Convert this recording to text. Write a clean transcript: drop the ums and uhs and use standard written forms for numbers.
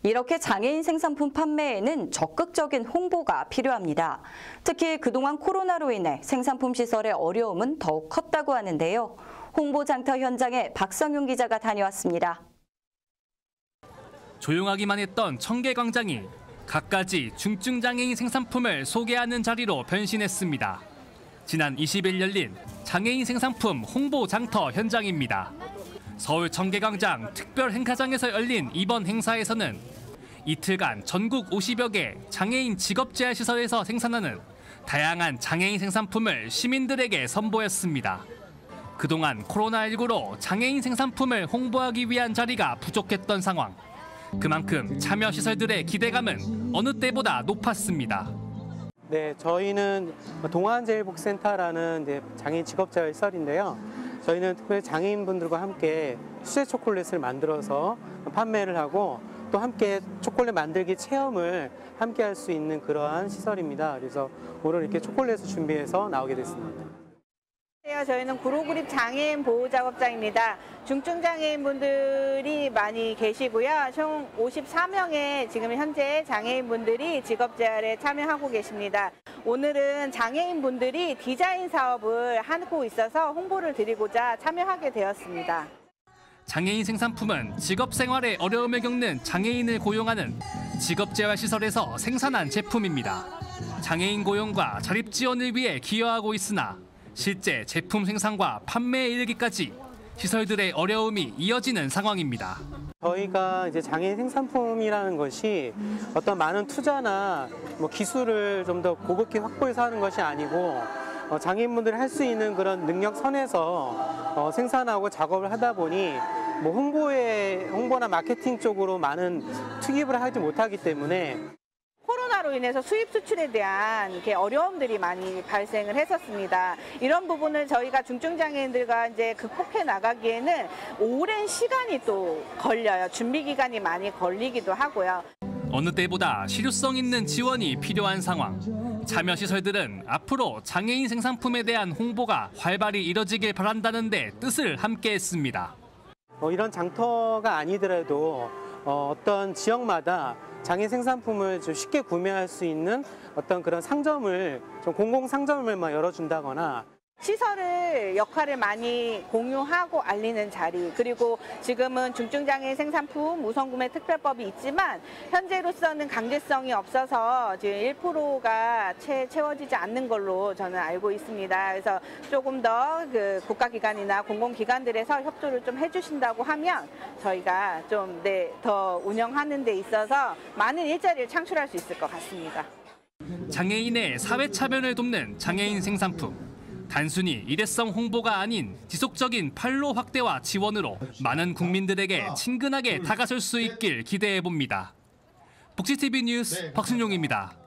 이렇게 장애인 생산품 판매에는 적극적인 홍보가 필요합니다. 특히 그동안 코로나로 인해 생산품 시설의 어려움은 더욱 컸다고 하는데요. 홍보 장터 현장에 박성윤 기자가 다녀왔습니다. 조용하기만 했던 청계광장이 갖가지 중증장애인 생산품을 소개하는 자리로 변신했습니다. 지난 20일 열린 장애인 생산품 홍보 장터 현장입니다. 서울 청계광장 특별 행사장에서 열린 이번 행사에서는 이틀간 전국 50여 개 장애인 직업재활시설에서 생산하는 다양한 장애인 생산품을 시민들에게 선보였습니다. 그동안 코로나19로 장애인 생산품을 홍보하기 위한 자리가 부족했던 상황. 그만큼 참여 시설들의 기대감은 어느 때보다 높았습니다. 네, 저희는 동안제일복센터라는 장애인 직업재활시설인데요. 저희는 특별히 장애인분들과 함께 수제 초콜릿을 만들어서 판매를 하고 또 함께 초콜릿 만들기 체험을 함께 할 수 있는 그러한 시설입니다. 그래서 오늘 이렇게 초콜릿을 준비해서 나오게 됐습니다. 저희는 구로구립 장애인 보호작업장입니다. 중증장애인분들이 많이 계시고요. 총 54명의 지금 현재 장애인분들이 직업재활에 참여하고 계십니다. 오늘은 장애인분들이 디자인 사업을 하고 있어서 홍보를 드리고자 참여하게 되었습니다. 장애인 생산품은 직업생활에 어려움을 겪는 장애인을 고용하는 직업재활시설에서 생산한 제품입니다. 장애인 고용과 자립 지원을 위해 기여하고 있으나 실제 제품 생산과 판매에 이르기까지 시설들의 어려움이 이어지는 상황입니다. 저희가 이제 장애인 생산품이라는 것이 어떤 많은 투자나 기술을 좀 더 고급히 확보해서 하는 것이 아니고 장애인분들이 할 수 있는 그런 능력 선에서 생산하고 작업을 하다 보니 홍보나 마케팅 쪽으로 많은 투입을 하지 못하기 때문에 코로나로 인해서 수입 수출에 대한 어려움들이 많이 발생을 했었습니다. 이런 부분을 저희가 중증장애인들과 이제 극복해 나가기에는 오랜 시간이 또 걸려요. 준비 기간이 많이 걸리기도 하고요. 어느 때보다 실효성 있는 지원이 필요한 상황. 참여 시설들은 앞으로 장애인 생산품에 대한 홍보가 활발히 이뤄지길 바란다는 데 뜻을 함께했습니다. 이런 장터가 아니더라도 어떤 지역마다 장애인 생산품을 좀 쉽게 구매할 수 있는 어떤 그런 상점을 공공 상점을 열어준다거나 시설을 역할을 많이 공유하고 알리는 자리, 그리고 지금은 중증장애인 생산품 우선구매 특별법이 있지만 현재로서는 강제성이 없어서 지금 1%가 채워지지 않는 걸로 저는 알고 있습니다. 그래서 조금 더 국가기관이나 공공기관들에서 협조를 좀 해주신다고 하면 저희가 좀 더 운영하는 데 있어서 많은 일자리를 창출할 수 있을 것 같습니다. 장애인의 사회 참여를 돕는 장애인 생산품. 단순히 일회성 홍보가 아닌 지속적인 판로 확대와 지원으로 많은 국민들에게 친근하게 다가설 수 있길 기대해 봅니다. 복지TV 뉴스 박순용입니다.